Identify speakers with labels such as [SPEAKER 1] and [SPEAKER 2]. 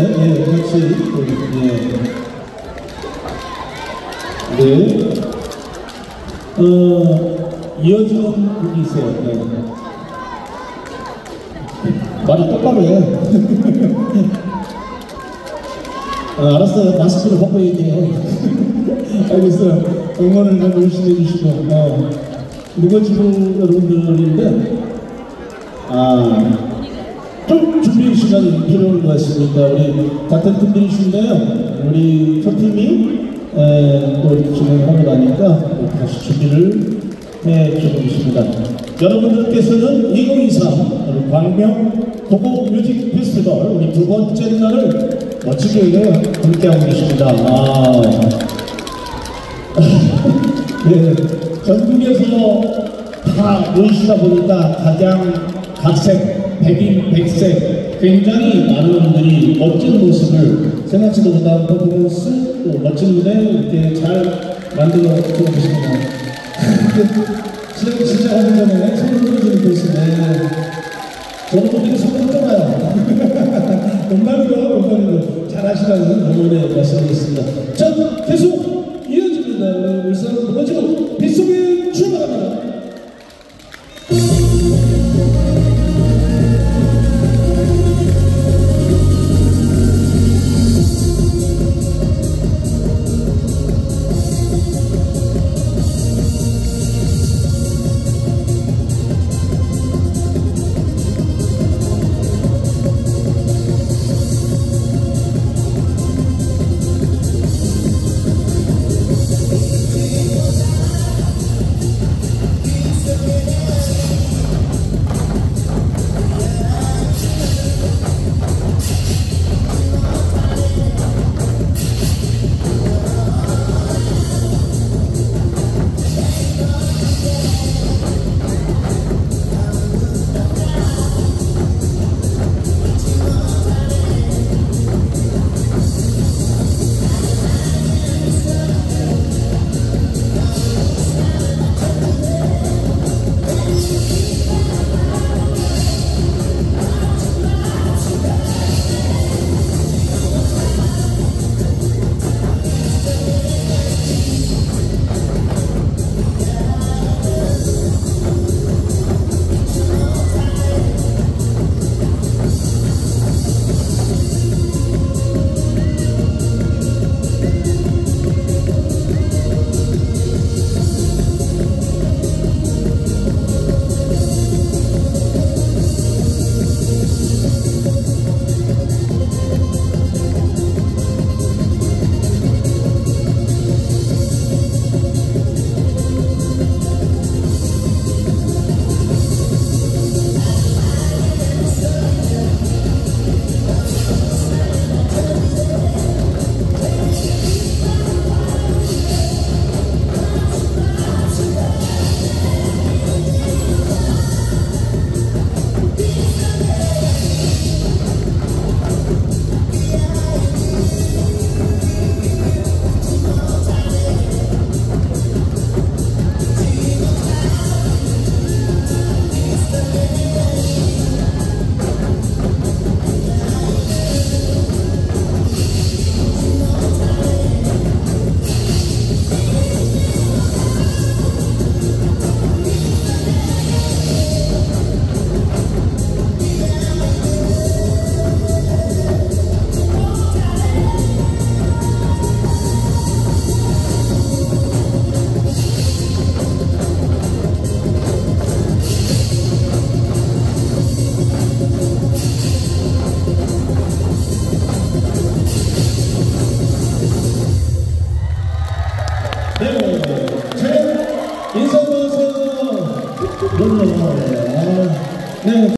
[SPEAKER 1] 예, 같이 네, 이어지는 분이 있어요. 네. 말이 똑바로 해. 알았어요. 마스크를 벗고 얘기해. 알겠어요. 응원을 좀 열심히 해주시고, 누구지도 여러분들인데, 좀 준비 시간이 필요한 것 같습니다. 우리 같은 팀들이신데요. 우리 첫 팀이 또 이렇게 진행하고 나니까 다시 준비를 해주고 있습니다. 여러분들께서는 2023 광명 도곡 뮤직 페스티벌 우리 두 번째 날을 멋지게 함께하고 계십니다. 네, 전국에서 다 모이시다 보니까 각색, 백인, 백색 굉장히 많은 분들이 멋진 모습을 생각지도 못한 퍼포먼스 또 멋진 무대 이렇게 잘 만들어 주고 계십니다. 진짜 하기 전에 손을 들어주는 모습에 저는 이렇게 손을 들어요. 농담이고 잘하시라는 응원의 말씀드리겠습니다. 자, 계속 이어집니다. 울산 무너지고 빗속에 출발합니다. 인사 보세요. 네.